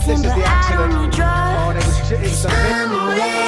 This is the accident. Oh, it was something.